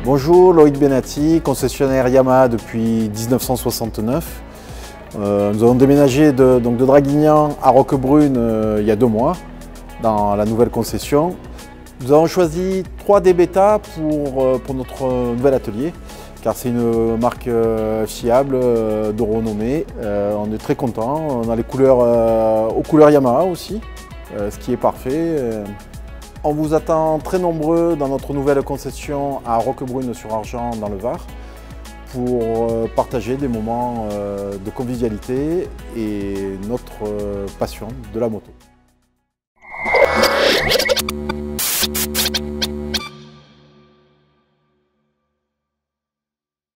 Bonjour, Loïc Benati, concessionnaire Yamaha depuis 1969. Nous avons déménagé de Draguignan à Roquebrune il y a 2 mois, dans la nouvelle concession. Nous avons choisi 3D Beta pour notre nouvel atelier, car c'est une marque fiable, de renommée. On est très contents. On a les couleurs aux couleurs Yamaha aussi, ce qui est parfait. On vous attend très nombreux dans notre nouvelle concession à Roquebrune-sur-Argens dans le Var pour partager des moments de convivialité et notre passion de la moto.